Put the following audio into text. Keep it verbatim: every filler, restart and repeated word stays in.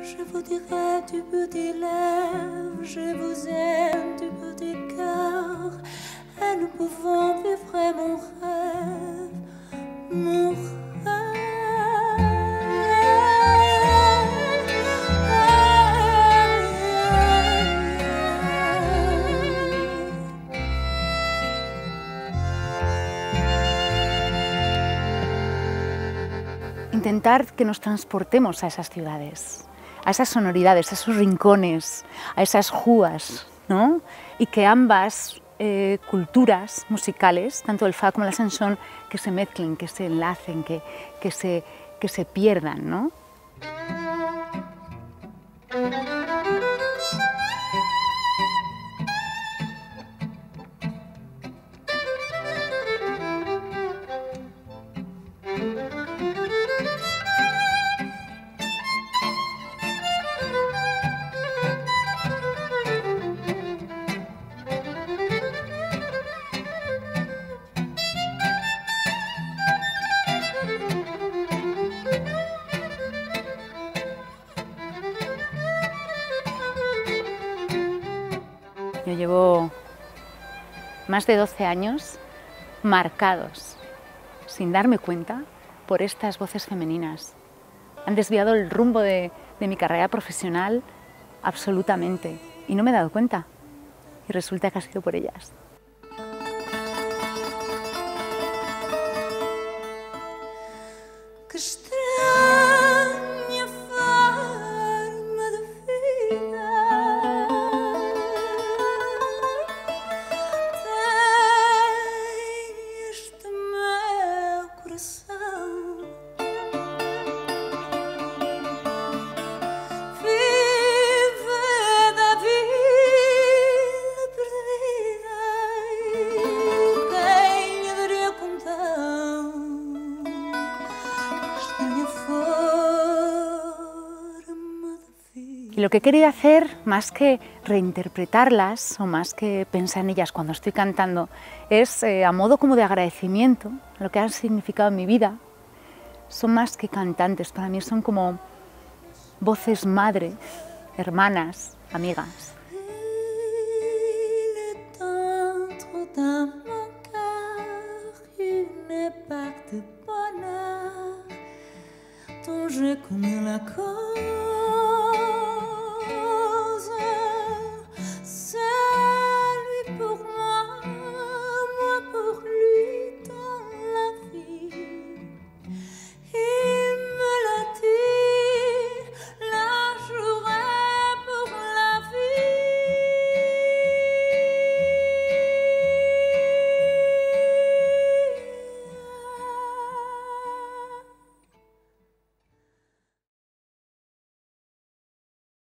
Je vous dirai du bout des lèvres, je vous aime du bout du cœur, et nous pouvons vivre mon rêve, mon rêve. Intentar que nos transportemos a esas ciudades, a esas sonoridades, a esos rincones, a esas júas, ¿no? Y que ambas eh, culturas musicales, tanto el fa como la chanson, que se mezclen, que se enlacen, que, que, se, que se pierdan, ¿no? Yo llevo más de doce años marcados, sin darme cuenta, por estas voces femeninas. Han desviado el rumbo de, de mi carrera profesional absolutamente y no me he dado cuenta. Y resulta que ha sido por ellas. Que estranha forma de vida tem este meu coração. Vive da vida perdida e quem lhe daria contão. Y lo que he querido hacer, más que reinterpretarlas o más que pensar en ellas cuando estoy cantando, es eh, a modo como de agradecimiento a lo que han significado en mi vida. Son más que cantantes, para mí son como voces madre, hermanas, amigas. Dont je connais la cause.